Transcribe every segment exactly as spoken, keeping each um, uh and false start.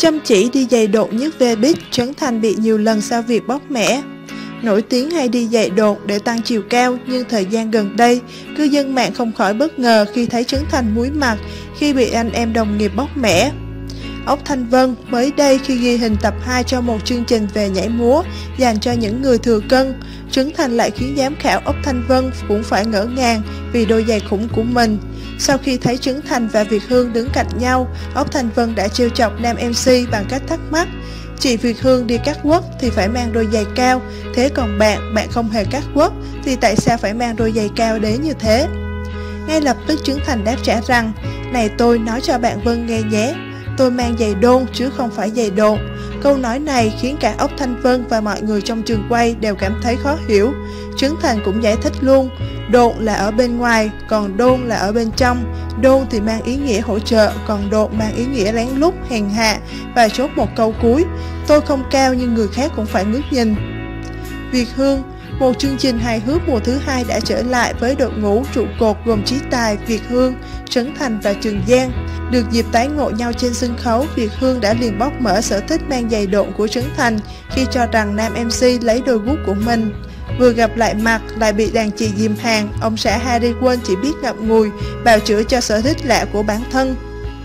Chăm chỉ đi giày đột nhất V-Big, Trấn Thành bị nhiều lần sao việc bóc mẽ. Nổi tiếng hay đi giày đột để tăng chiều cao, nhưng thời gian gần đây, cư dân mạng không khỏi bất ngờ khi thấy Trấn Thành muối mặt khi bị anh em đồng nghiệp bóc mẽ. Ốc Thanh Vân mới đây khi ghi hình tập hai cho một chương trình về nhảy múa dành cho những người thừa cân, Trấn Thành lại khiến giám khảo Ốc Thanh Vân cũng phải ngỡ ngàng vì đôi giày khủng của mình. Sau khi thấy Trấn Thành và Việt Hương đứng cạnh nhau, Ốc Thanh Vân đã trêu chọc nam em xê bằng cách thắc mắc: chị Việt Hương đi cắt quất thì phải mang đôi giày cao, thế còn bạn, bạn không hề cắt quất thì tại sao phải mang đôi giày cao đến như thế? Ngay lập tức Trấn Thành đáp trả rằng: này tôi nói cho bạn Vân nghe nhé, tôi mang giày đôn chứ không phải giày đột. Câu nói này khiến cả Ốc Thanh Vân và mọi người trong trường quay đều cảm thấy khó hiểu. Trấn Thành cũng giải thích luôn, đột là ở bên ngoài, còn đôn là ở bên trong. Đôn thì mang ý nghĩa hỗ trợ, còn đột mang ý nghĩa lén lút, hèn hạ, và chốt một câu cuối: tôi không cao nhưng người khác cũng phải ngước nhìn. Việt Hương, một chương trình hài hước mùa thứ hai đã trở lại với đội ngũ trụ cột gồm Chí Tài, Việt Hương, Trấn Thành và Trường Giang. Được dịp tái ngộ nhau trên sân khấu, Việt Hương đã liền bóc mở sở thích mang giày độn của Trấn Thành khi cho rằng nam em xê lấy đôi guốc của mình. Vừa gặp lại mặt lại bị đàn chị dìm hàng, ông xã Harry Won chỉ biết ngậm ngùi, bào chữa cho sở thích lạ của bản thân.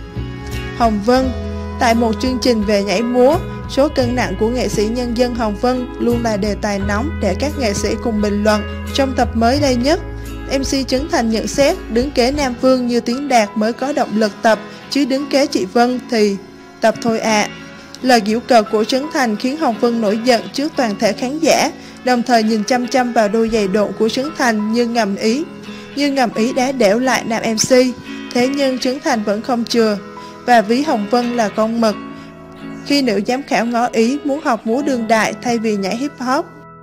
Hồng Vân, tại một chương trình về nhảy múa, số cân nặng của nghệ sĩ nhân dân Hồng Vân luôn là đề tài nóng để các nghệ sĩ cùng bình luận. Trong tập mới đây nhất, em xê Trấn Thành nhận xét đứng kế Nam Vương như Tiến Đạt mới có động lực tập, chứ đứng kế chị Vân thì tập thôi ạ. À. Lời giễu cợt của Trấn Thành khiến Hồng Vân nổi giận trước toàn thể khán giả, đồng thời nhìn chăm chăm vào đôi giày độn của Trấn Thành như ngầm ý, như ngầm ý đá đểu lại nam em xê. Thế nhưng Trấn Thành vẫn không chừa và ví Hồng Vân là con mực khi nữ giám khảo ngỏ ý muốn học múa đương đại thay vì nhảy hip hop.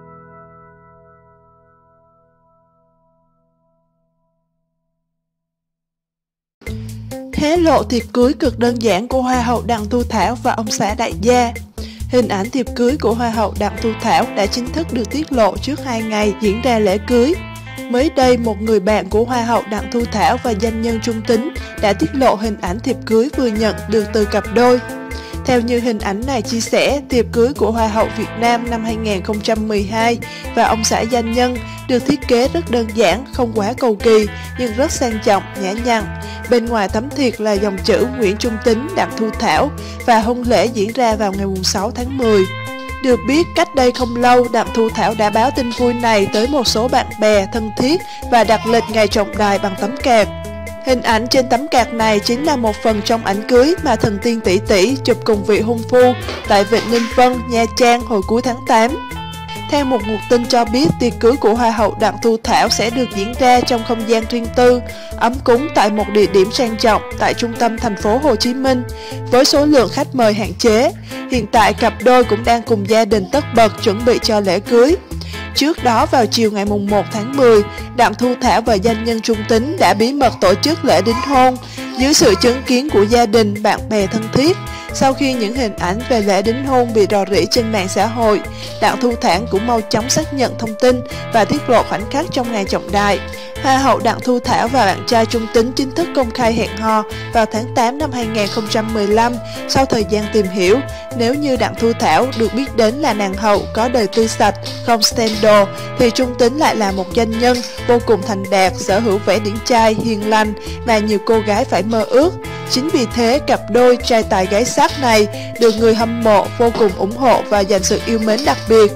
Hé lộ thiệp cưới cực đơn giản của Hoa hậu Đặng Thu Thảo và ông xã đại gia. Hình ảnh thiệp cưới của Hoa hậu Đặng Thu Thảo đã chính thức được tiết lộ trước hai ngày diễn ra lễ cưới. Mới đây, một người bạn của Hoa hậu Đặng Thu Thảo và doanh nhân Trung Tính đã tiết lộ hình ảnh thiệp cưới vừa nhận được từ cặp đôi. Theo như hình ảnh này chia sẻ, thiệp cưới của Hoa hậu Việt Nam năm hai nghìn không trăm mười hai và ông xã doanh nhân được thiết kế rất đơn giản, không quá cầu kỳ nhưng rất sang trọng, nhã nhặn. Bên ngoài tấm thiệp là dòng chữ Nguyễn Trung Tính, Đặng Thu Thảo và hôn lễ diễn ra vào ngày sáu tháng mười. Được biết, cách đây không lâu, Đặng Thu Thảo đã báo tin vui này tới một số bạn bè thân thiết và đặt lịch ngày trọng đại bằng tấm card. Hình ảnh trên tấm card này chính là một phần trong ảnh cưới mà thần tiên tỷ tỷ chụp cùng vị hôn phu tại Vịnh Ninh Vân, Nha Trang hồi cuối tháng tám. Theo một nguồn tin cho biết, tiệc cưới của Hoa hậu Đặng Thu Thảo sẽ được diễn ra trong không gian riêng tư, ấm cúng tại một địa điểm sang trọng tại trung tâm thành phố Hồ Chí Minh, với số lượng khách mời hạn chế. Hiện tại, cặp đôi cũng đang cùng gia đình tất bật chuẩn bị cho lễ cưới. Trước đó, vào chiều ngày một tháng mười, Đặng Thu Thảo và doanh nhân Trung Tính đã bí mật tổ chức lễ đính hôn dưới sự chứng kiến của gia đình, bạn bè thân thiết. Sau khi những hình ảnh về lễ đính hôn bị rò rỉ trên mạng xã hội, Đặng Thu Thảo cũng mau chóng xác nhận thông tin và tiết lộ khoảnh khắc trong ngày trọng đại. Hoa hậu Đặng Thu Thảo và bạn trai Trung Tính chính thức công khai hẹn hò vào tháng tám năm hai nghìn không trăm mười lăm. Sau thời gian tìm hiểu, nếu như Đặng Thu Thảo được biết đến là nàng hậu có đời tươi sạch, không scandal, thì Trung Tính lại là một doanh nhân vô cùng thành đạt, sở hữu vẻ điển trai, hiền lành mà nhiều cô gái phải mơ ước. Chính vì thế, cặp đôi trai tài gái sắc này được người hâm mộ vô cùng ủng hộ và dành sự yêu mến đặc biệt.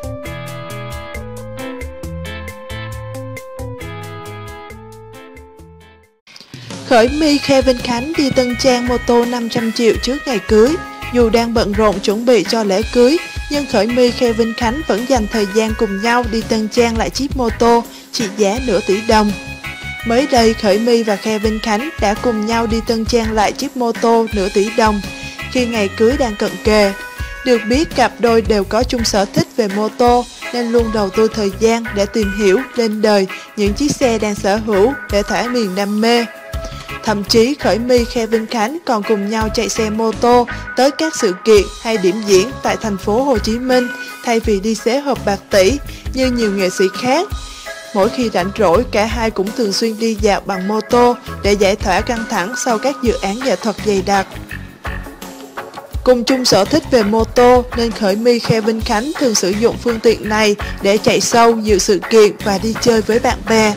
Khởi My Kevin Khánh đi Tân Trang mô tô năm trăm triệu trước ngày cưới. Dù đang bận rộn chuẩn bị cho lễ cưới, nhưng Khởi My Kevin Khánh vẫn dành thời gian cùng nhau đi Tân Trang lại chiếc mô tô trị giá nửa tỷ đồng. Mới đây, Khởi My và Kevin Khánh đã cùng nhau đi Tân Trang lại chiếc mô tô nửa tỷ đồng khi ngày cưới đang cận kề. Được biết, cặp đôi đều có chung sở thích về mô tô nên luôn đầu tư thời gian để tìm hiểu, lên đời những chiếc xe đang sở hữu để thỏa miền đam mê. Thậm chí, Khởi My, Kevin Khánh còn cùng nhau chạy xe mô tô tới các sự kiện hay điểm diễn tại thành phố Hồ Chí Minh thay vì đi xế hộp bạc tỷ như nhiều nghệ sĩ khác. Mỗi khi rảnh rỗi, cả hai cũng thường xuyên đi dạo bằng mô tô để giải tỏa căng thẳng sau các dự án nghệ thuật dày đặc. Cùng chung sở thích về mô tô nên Khởi My, Khe Vinh Khánh thường sử dụng phương tiện này để chạy show, dự sự kiện và đi chơi với bạn bè.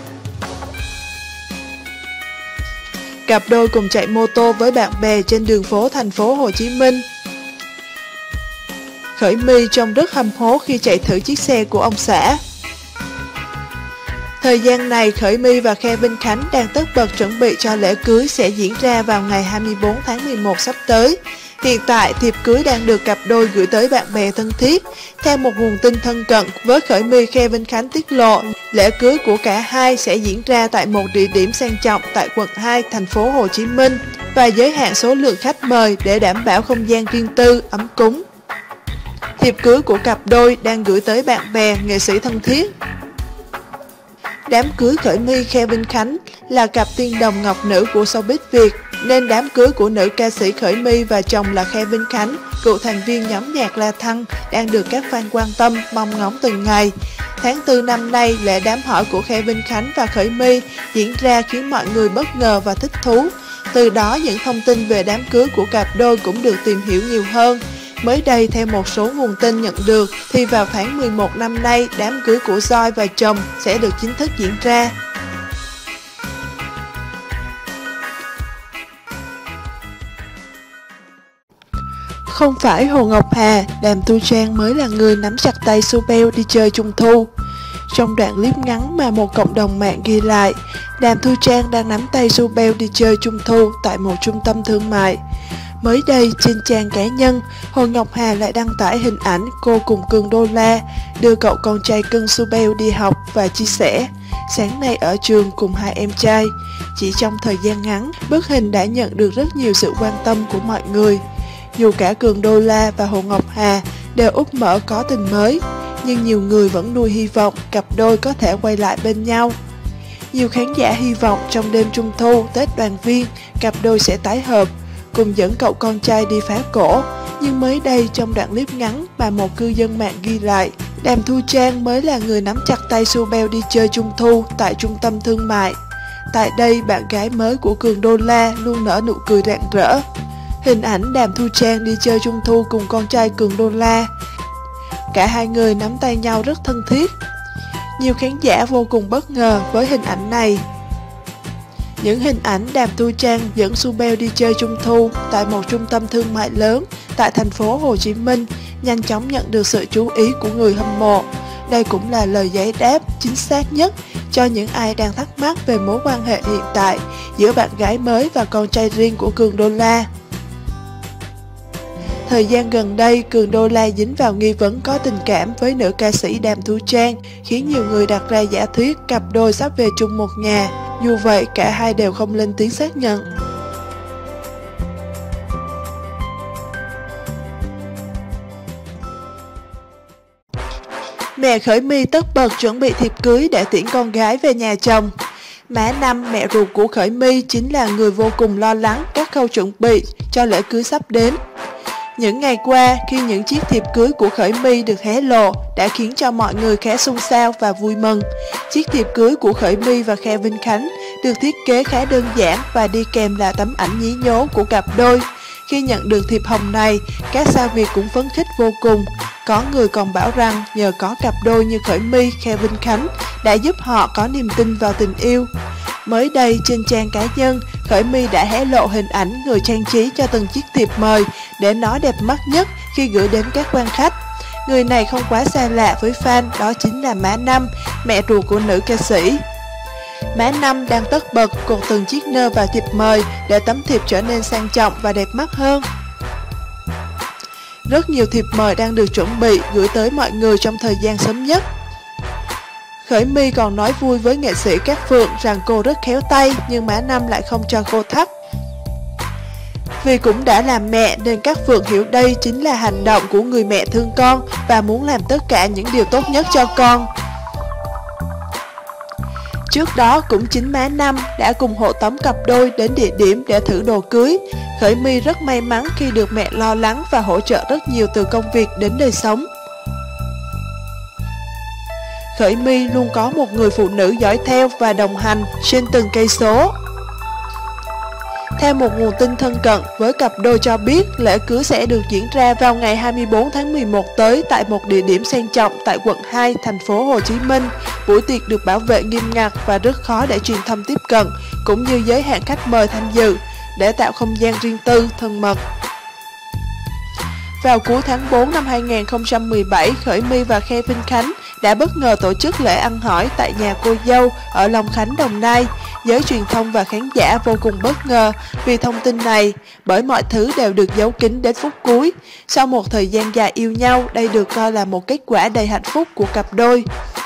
Cặp đôi cùng chạy mô tô với bạn bè trên đường phố thành phố Hồ Chí Minh. Khởi My trông rất hâm hố khi chạy thử chiếc xe của ông xã. Thời gian này, Khởi My và Khe Vinh Khánh đang tất bật chuẩn bị cho lễ cưới sẽ diễn ra vào ngày hai mươi tư tháng mười một sắp tới. Hiện tại, thiệp cưới đang được cặp đôi gửi tới bạn bè thân thiết. Theo một nguồn tin thân cận với Khởi My, Khe Vinh Khánh tiết lộ, lễ cưới của cả hai sẽ diễn ra tại một địa điểm sang trọng tại quận hai, thành phố Hồ Chí Minh và giới hạn số lượng khách mời để đảm bảo không gian riêng tư, ấm cúng. Thiệp cưới của cặp đôi đang gửi tới bạn bè, nghệ sĩ thân thiết. Đám cưới Khởi My, Khe Vinh Khánh là cặp tiên đồng ngọc nữ của showbiz Việt, nên đám cưới của nữ ca sĩ Khởi My và chồng là Khe Vinh Khánh, cựu thành viên nhóm nhạc La Thăng, đang được các fan quan tâm, mong ngóng từng ngày. Tháng tư năm nay, lễ đám hỏi của Khe Vinh Khánh và Khởi My diễn ra khiến mọi người bất ngờ và thích thú. Từ đó, những thông tin về đám cưới của cặp đôi cũng được tìm hiểu nhiều hơn. Mới đây, theo một số nguồn tin nhận được, thì vào tháng mười một năm nay, đám cưới của Joy và chồng sẽ được chính thức diễn ra. Không phải Hồ Ngọc Hà, Đàm Thu Trang mới là người nắm chặt tay Subel đi chơi Trung Thu. Trong đoạn clip ngắn mà một cộng đồng mạng ghi lại, Đàm Thu Trang đang nắm tay Subel đi chơi Trung Thu tại một trung tâm thương mại. Mới đây, trên trang cá nhân, Hồ Ngọc Hà lại đăng tải hình ảnh cô cùng Cường Đô La đưa cậu con trai cưng Subel đi học và chia sẻ sáng nay ở trường cùng hai em trai. Chỉ trong thời gian ngắn, bức hình đã nhận được rất nhiều sự quan tâm của mọi người. Dù cả Cường Đô La và Hồ Ngọc Hà đều úp mở có tình mới, nhưng nhiều người vẫn nuôi hy vọng cặp đôi có thể quay lại bên nhau. Nhiều khán giả hy vọng trong đêm Trung Thu, Tết đoàn viên, cặp đôi sẽ tái hợp, cùng dẫn cậu con trai đi phá cổ. Nhưng mới đây, trong đoạn clip ngắn mà một cư dân mạng ghi lại, Đàm Thu Trang mới là người nắm chặt tay Subel đi chơi Trung Thu tại trung tâm thương mại. Tại đây, bạn gái mới của Cường Đô La luôn nở nụ cười rạng rỡ. Hình ảnh Đàm Thu Trang đi chơi Trung Thu cùng con trai Cường Đô La. Cả hai người nắm tay nhau rất thân thiết. Nhiều khán giả vô cùng bất ngờ với hình ảnh này. Những hình ảnh Đàm Thu Trang dẫn Subel đi chơi Trung Thu tại một trung tâm thương mại lớn tại thành phố Hồ Chí Minh nhanh chóng nhận được sự chú ý của người hâm mộ. Đây cũng là lời giải đáp chính xác nhất cho những ai đang thắc mắc về mối quan hệ hiện tại giữa bạn gái mới và con trai riêng của Cường Đô La. Thời gian gần đây, Cường Đô La dính vào nghi vấn có tình cảm với nữ ca sĩ Đàm Thu Trang, khiến nhiều người đặt ra giả thuyết cặp đôi sắp về chung một nhà. Dù vậy, cả hai đều không lên tiếng xác nhận. Mẹ Khởi My tất bật chuẩn bị thiệp cưới để tiễn con gái về nhà chồng. Má Năm, mẹ ruột của Khởi My, chính là người vô cùng lo lắng các khâu chuẩn bị cho lễ cưới sắp đến. Những ngày qua, khi những chiếc thiệp cưới của Khởi My được hé lộ đã khiến cho mọi người khá xôn xao và vui mừng. Chiếc thiệp cưới của Khởi My và Khe Vinh Khánh được thiết kế khá đơn giản và đi kèm là tấm ảnh nhí nhố của cặp đôi. Khi nhận được thiệp hồng này, các sao Việt cũng phấn khích vô cùng. Có người còn bảo rằng nhờ có cặp đôi như Khởi My, Khe Vinh Khánh đã giúp họ có niềm tin vào tình yêu. Mới đây, trên trang cá nhân, Khởi My đã hé lộ hình ảnh người trang trí cho từng chiếc thiệp mời để nó đẹp mắt nhất khi gửi đến các quan khách. Người này không quá xa lạ với fan, đó chính là má Năm, mẹ ruột của nữ ca sĩ. Má Năm đang tất bật cột từng chiếc nơ vào thiệp mời để tấm thiệp trở nên sang trọng và đẹp mắt hơn. Rất nhiều thiệp mời đang được chuẩn bị gửi tới mọi người trong thời gian sớm nhất. Khởi My còn nói vui với nghệ sĩ Cát Phượng rằng cô rất khéo tay, nhưng má Năm lại không cho cô thắt. Vì cũng đã làm mẹ nên Cát Phượng hiểu đây chính là hành động của người mẹ thương con và muốn làm tất cả những điều tốt nhất cho con. Trước đó cũng chính má Năm đã cùng hộ tống cặp đôi đến địa điểm để thử đồ cưới. Khởi My rất may mắn khi được mẹ lo lắng và hỗ trợ rất nhiều từ công việc đến đời sống. Khởi My luôn có một người phụ nữ dõi theo và đồng hành trên từng cây số. Theo một nguồn tin thân cận với cặp đôi cho biết, lễ cưới sẽ được diễn ra vào ngày hai mươi tư tháng mười một tới tại một địa điểm sang trọng tại quận hai, thành phố Hồ Chí Minh. Buổi tiệc được bảo vệ nghiêm ngặt và rất khó để truyền thông tiếp cận, cũng như giới hạn khách mời tham dự, để tạo không gian riêng tư, thân mật. Vào cuối tháng tư năm hai nghìn không trăm mười bảy, Khởi My và Kevin Khánh đã bất ngờ tổ chức lễ ăn hỏi tại nhà cô dâu ở Long Khánh, Đồng Nai. Giới truyền thông và khán giả vô cùng bất ngờ vì thông tin này, bởi mọi thứ đều được giấu kín đến phút cuối. Sau một thời gian dài yêu nhau, đây được coi là một kết quả đầy hạnh phúc của cặp đôi.